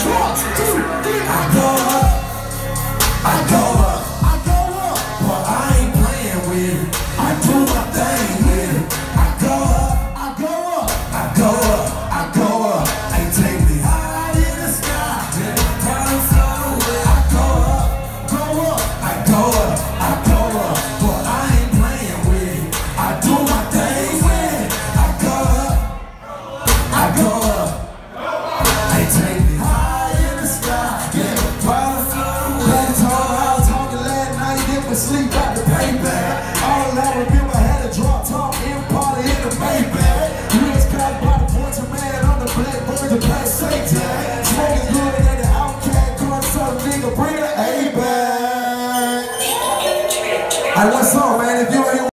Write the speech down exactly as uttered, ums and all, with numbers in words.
One, two, three. I go up, I go up, I go up, but I ain't playing with it. I do my thing with it. I go up, I go up, I go up, I go up. They take me high in the sky, then I probably fly away. I go up, go up, I go up, I go up, but I ain't playing with it. I do my thing with it. I go up, I go up, they take me high in the sky, then I probably fly away. Last time I was talking last night, then we sleep out the payback. All I remember had a drop top in party in the Maybach. We was caught by the Portrait man on the Blackbird to play Satan. Smoking good at the Outcat concert, nigga bring the A back. Hey, what's up?